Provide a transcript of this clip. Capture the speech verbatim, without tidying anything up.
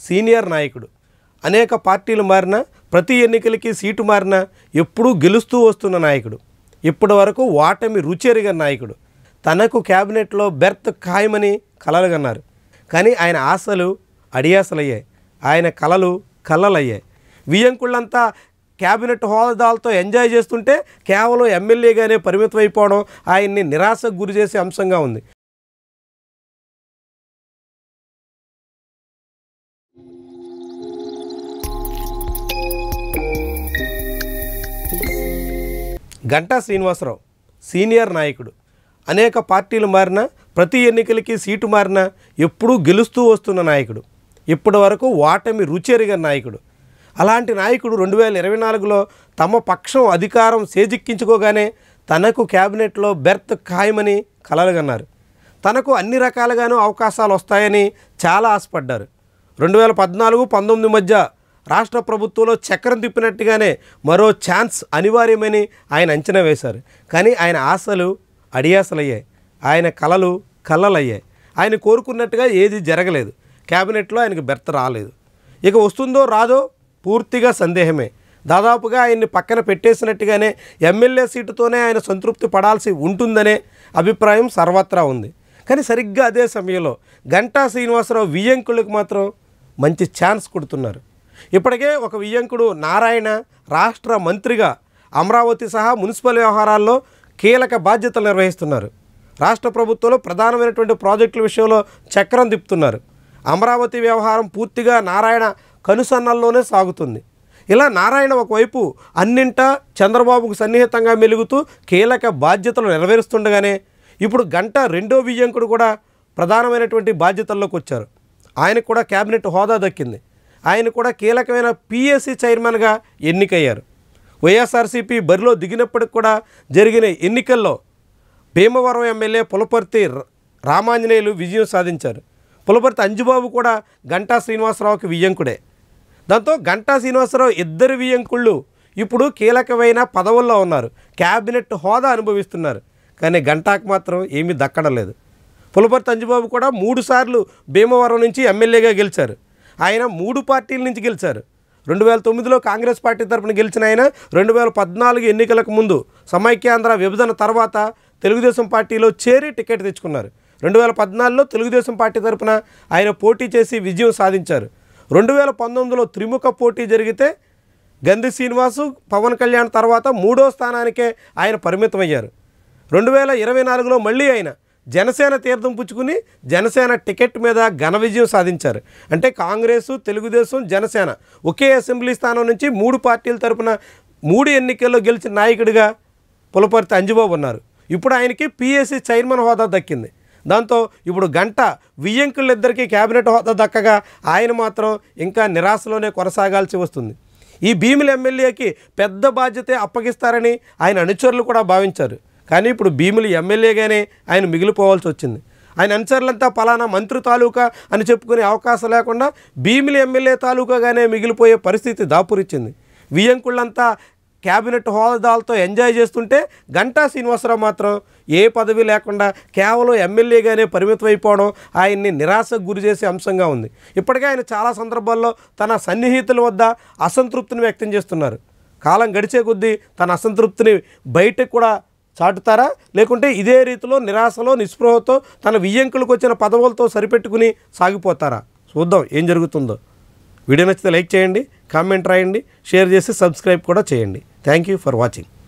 Senior నాయకుడు. అనేక పార్టీలు మారినా, ప్రతి ఎన్నికలకి సీటు మారినా ఎప్పుడూ గెలుస్తూ వస్తున్న నాయకుడు. ఇప్పటి వరకు ఓటమి రుచెరిగిన నాయకుడు. తనకు క్యాబినెట్లో బెర్త్ ఖాయమని కలలుగన్నారు. కానీ ఆయన ఆశలు అడియాసలయ్యాయి, ఆయన కలలు కళ్ళలయ్యాయి. వియ్యంకుళ్ళంతా క్యాబినెట్ హోదాలతో ఎంజాయ్ చేస్తుంటే కేవలం ఎమ్మెల్యేగానే పరిమితం అయిపోవడం ఆయన్ని నిరాశకు గురి చేసే అంశంగా ఉంది. గంటా శ్రీనివాసరావు సీనియర్ నాయకుడు. అనేక పార్టీలు మారినా, ప్రతి ఎన్నికలకి సీటు మారినా ఎప్పుడూ గెలుస్తూ వస్తున్న నాయకుడు. ఇప్పటి వరకు ఓటమి రుచెరిగిన నాయకుడు. అలాంటి నాయకుడు రెండు వేల ఇరవై నాలుగులో తమ పక్షం అధికారం చేజిక్కించుకోగానే తనకు క్యాబినెట్లో బెర్త్ ఖాయమని కలలుగన్నారు. తనకు అన్ని రకాలుగానూ అవకాశాలు వస్తాయని చాలా ఆశపడ్డారు. రెండు వేల పద్నాలుగు పంతొమ్మిది మధ్య రాష్ట్ర ప్రభుత్వంలో చక్రం తిప్పినట్టుగానే మరో ఛాన్స్ అనివార్యమని ఆయన అంచనా వేశారు. కానీ ఆయన ఆశలు అడియాసలయ్యాయి, ఆయన కలలు కళ్ళలయ్యాయి. ఆయన కోరుకున్నట్టుగా ఏది జరగలేదు. క్యాబినెట్లో ఆయనకు బెర్త్ రాలేదు. ఇక వస్తుందో రాదో పూర్తిగా సందేహమే. దాదాపుగా ఆయన్ని పక్కన పెట్టేసినట్టుగానే ఎమ్మెల్యే సీటుతోనే ఆయన సంతృప్తి పడాల్సి ఉంటుందనే అభిప్రాయం సర్వత్రా ఉంది. కానీ సరిగ్గా అదే సమయంలో గంటా శ్రీనివాసరావు వియ్యంకులకు మాత్రం మంచి ఛాన్స్ కొడుతున్నారు. ఇప్పటికే ఒక వియ్యంకుడు నారాయణ రాష్ట్ర మంత్రిగా అమరావతి సహా మున్సిపల్ వ్యవహారాల్లో కీలక బాధ్యతలు నిర్వహిస్తున్నారు. రాష్ట్ర ప్రభుత్వంలో ప్రధానమైనటువంటి ప్రాజెక్టుల విషయంలో చక్రం తిప్పుతున్నారు. అమరావతి వ్యవహారం పూర్తిగా నారాయణ కనుసన్నల్లోనే సాగుతుంది. ఇలా నారాయణ ఒకవైపు అన్నింటా చంద్రబాబుకు సన్నిహితంగా మెలుగుతూ కీలక బాధ్యతలు నెరవేరుస్తుండగానే ఇప్పుడు గంటా రెండో వియ్యంకుడు కూడా ప్రధానమైనటువంటి బాధ్యతల్లోకి వచ్చారు. ఆయనకు కూడా క్యాబినెట్ హోదా దక్కింది. ఆయన కూడా కీలకమైన పిఎస్సి చైర్మన్గా ఎన్నికయ్యారు. వైఎస్ఆర్సీపీ బరిలో దిగినప్పటికి కూడా జరిగిన ఎన్నికల్లో భీమవరం ఎమ్మెల్యే పులపర్తి రామాంజనేయులు విజయం సాధించారు. పులపర్తి అంజుబాబు కూడా గంటా శ్రీనివాసరావుకి వియ్యంకుడే. దాంతో గంటా శ్రీనివాసరావు ఇద్దరు వియ్యంకుళ్ళు ఇప్పుడు కీలకమైన పదవుల్లో ఉన్నారు, క్యాబినెట్ హోదా అనుభవిస్తున్నారు. కానీ గంటాకు మాత్రం ఏమీ దక్కడం లేదు. పులపర్తి అంజుబాబు కూడా మూడు సార్లు భీమవరం నుంచి ఎమ్మెల్యేగా గెలిచారు. ఆయన మూడు పార్టీల నుంచి గెలిచారు. రెండు వేల తొమ్మిదిలో కాంగ్రెస్ పార్టీ తరఫున గెలిచిన ఆయన రెండు వేల పద్నాలుగు ఎన్నికలకు ముందు సమైక్యాంధ్ర విభజన తర్వాత తెలుగుదేశం పార్టీలో చేరి టికెట్ తెచ్చుకున్నారు. రెండు వేల పద్నాలుగులో తెలుగుదేశం పార్టీ తరఫున ఆయన పోటీ చేసి విజయం సాధించారు. రెండు వేల పంతొమ్మిదిలో త్రిముఖ పోటీ జరిగితే గంధి శ్రీనివాసు పవన్ కళ్యాణ్ తర్వాత మూడో స్థానానికే ఆయన పరిమితమయ్యారు. రెండు వేల ఇరవై నాలుగులో మళ్ళీ ఆయన జనసేన తీర్థం పుచ్చుకుని జనసేన టికెట్ మీద ఘన విజయం సాధించారు. అంటే కాంగ్రెసు, తెలుగుదేశం, జనసేన ఒకే అసెంబ్లీ స్థానం నుంచి మూడు పార్టీల తరఫున మూడు ఎన్నికల్లో గెలిచిన నాయకుడిగా పులపర్తి అంజుబాబు ఉన్నారు. ఇప్పుడు ఆయనకి పిఎస్సి చైర్మన్ హోదా దక్కింది. దాంతో ఇప్పుడు గంట వియ్యంకుళ్ళిద్దరికీ క్యాబినెట్ హోదా దక్కగా ఆయన మాత్రం ఇంకా నిరాశలోనే కొనసాగాల్సి వస్తుంది. ఈ భీముల ఎమ్మెల్యేకి పెద్ద బాధ్యతే అప్పగిస్తారని ఆయన అనుచరులు కూడా భావించారు. కానీ ఇప్పుడు భీములు ఎమ్మెల్యేగానే ఆయన మిగిలిపోవాల్సి వచ్చింది. ఆయన అనుచరులంతా పలానా మంత్రి తాలూకా అని చెప్పుకునే అవకాశం లేకుండా భీముల ఎమ్మెల్యే తాలూకాగానే మిగిలిపోయే పరిస్థితి దాపురిచ్చింది. వియ్యంకుళ్ళంతా క్యాబినెట్ హోదాలతో ఎంజాయ్ చేస్తుంటే గంటా శ్రీనివాసరావు మాత్రం ఏ పదవి లేకుండా కేవలం ఎమ్మెల్యేగానే పరిమితం అయిపోవడం ఆయన్ని నిరాశకు గురి చేసే అంశంగా ఉంది. ఇప్పటికే ఆయన చాలా సందర్భాల్లో తన సన్నిహితుల వద్ద అసంతృప్తిని వ్యక్తం చేస్తున్నారు. కాలం గడిచే కొద్దీ తన అసంతృప్తిని బయటకు కూడా చాటుతారా, లేకుంటే ఇదే రీతిలో నిరాశలో నిస్పృహతో తన వియ్యంకులకు వచ్చిన పదవులతో సరిపెట్టుకుని సాగిపోతారా? చూద్దాం ఏం జరుగుతుందో. వీడియో నచ్చితే లైక్ చేయండి, కామెంట్ రాయండి, షేర్ చేసి సబ్స్క్రైబ్ కూడా చేయండి. Thank you for watching.